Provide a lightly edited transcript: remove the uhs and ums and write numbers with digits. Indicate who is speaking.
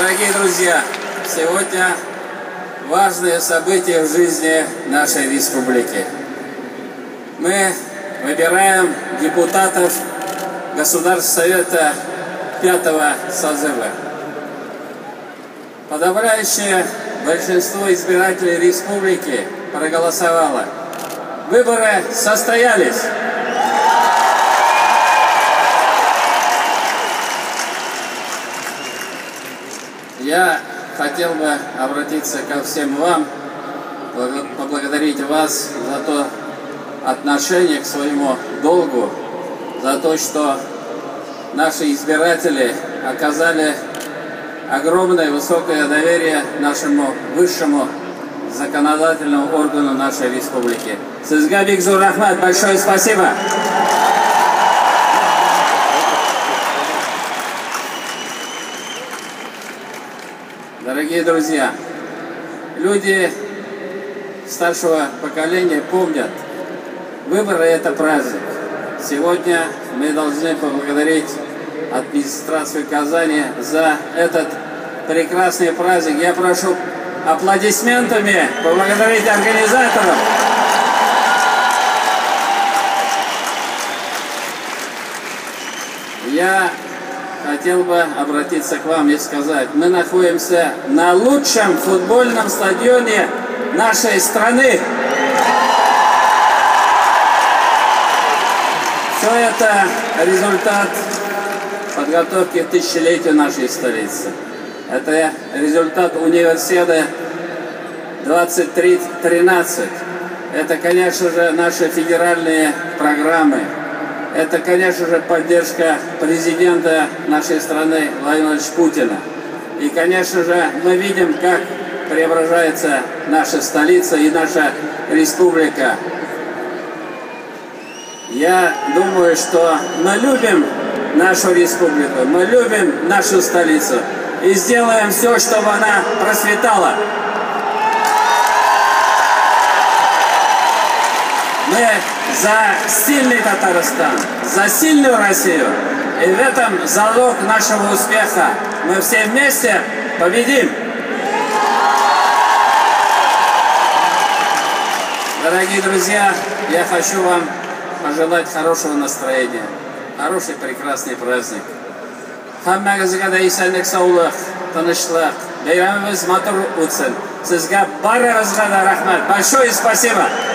Speaker 1: Дорогие друзья, сегодня важное событие в жизни нашей республики. Мы выбираем депутатов Государственного совета 5-го созыва. Подавляющее большинство избирателей республики проголосовало. Выборы состоялись. Я хотел бы обратиться ко всем вам, поблагодарить вас за то отношение к своему долгу, за то, что наши избиратели оказали огромное высокое доверие нашему высшему законодательному органу нашей республики. Сизга бик зор рахмат, большое спасибо. Дорогие друзья, люди старшего поколения помнят, выборы – это праздник. Сегодня мы должны поблагодарить администрацию Казани за этот прекрасный праздник. Я прошу аплодисментами поблагодарить организаторов. Я хотел бы обратиться к вам и сказать, мы находимся на лучшем футбольном стадионе нашей страны. Все это результат подготовки к тысячелетию нашей столицы. Это результат универсиады 2313. Это, конечно же, наши федеральные программы. Это, конечно же, поддержка президента нашей страны Владимира Владимировича Путина. И, конечно же, мы видим, как преображается наша столица и наша республика. Я думаю, что мы любим нашу республику, мы любим нашу столицу и сделаем все, чтобы она процветала. Мы за сильный Татарстан, за сильную Россию. И в этом залог нашего успеха. Мы все вместе победим. Дорогие друзья, я хочу вам пожелать хорошего настроения. Хороший, прекрасный праздник. Хаммагызга да исәнлек, саулык, тынычлык, бәйрәмебез матур үтсен. Сезгә барыгызга да рәхмәт. Большое спасибо.